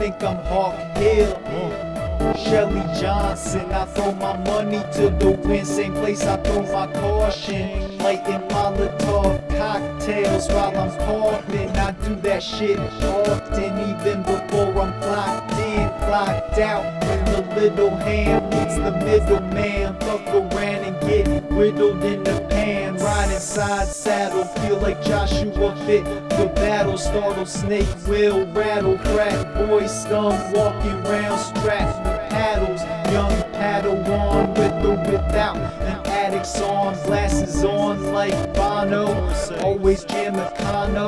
think I'm Hawk Hill. Shelly Johnson, I throw my money to the wind, same place I throw my caution. Lighting Molotov cocktails while I'm coughing. I do that shit often, even before I'm clocked in, clocked out. When the little hand meets the middleman, fuck around and get riddled in the pan. Riding side saddle, feel like Joshua fit for battle. Startle snake will rattle, frat boy scum walking round strapped with paddles. Young Padawan with or without an addict's on, glasses on like Bono. Always jam a Kano.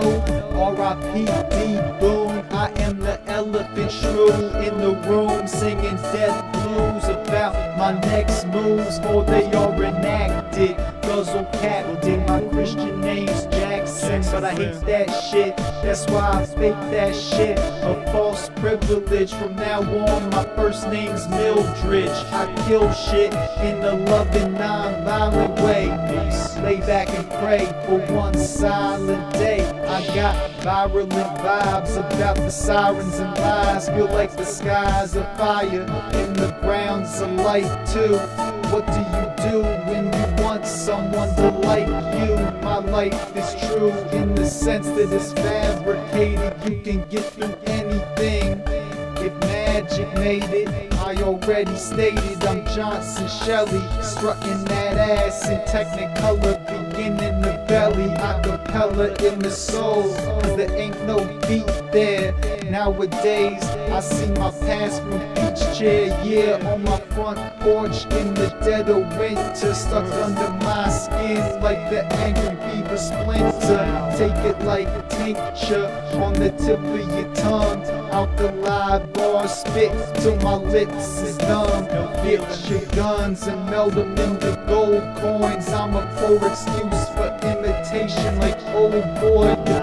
R.I.P. D-Boone. I am the elephant shrew in the room, singing death blues about my next moves, for they are enacted. Guzzle captain, my Christian name's Jackson, but I hate that shit. That's why I fake that shit. A false privilege. From now on, my first name's Mildred. I kill shit in a loving, non-violent way. Lay back and pray for one silent day. I got virulent vibes about the sirens and lies. Feel like the skies are fire and the ground's a light too. What do you do when you want someone to like you? My life is true in the sense that it's fabricated. You can get through anything if magic made it. I already stated I'm Johnson Shelly, strutting that ass in Technicolor, beginning the belly, acapella in the soul, cause there ain't no beat there. Nowadays, I see my past from beach chair, yeah, on my front porch in the dead of winter, stuck under my skin like the angry beaver splinter. Take it like a tincture on the tip of your tongue, out the live bar, spit till my lips is numb. Get your guns and meld them into gold coins. I'm a poor excuse for imitation like old boy, the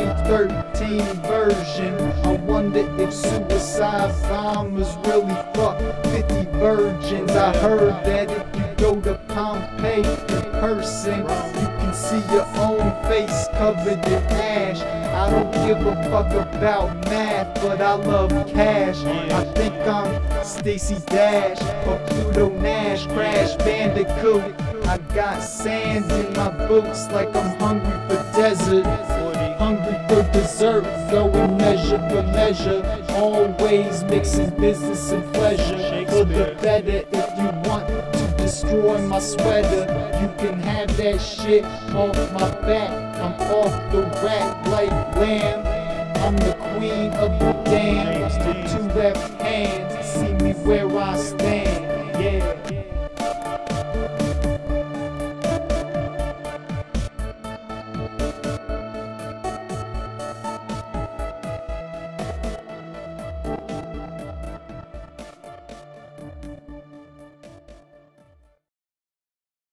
2013 version. I wonder if suicide bombers really fuck 50 virgins. I heard that if you go to Pompeii in person, you can see your own face covered in ash. I don't give a fuck about math, but I love cash. I think I'm Stacey Dash or Pluto Nash, Crash Bandicoot. I got sand in my boots like I'm hungry for desert, hungry for dessert, going measure for measure, always mixing business and pleasure. For the better, if you want to destroy my sweater, you can have that shit off my back. I'm off the rack like Lamb. I'm the queen of the damned. The two left hands see me where I stand.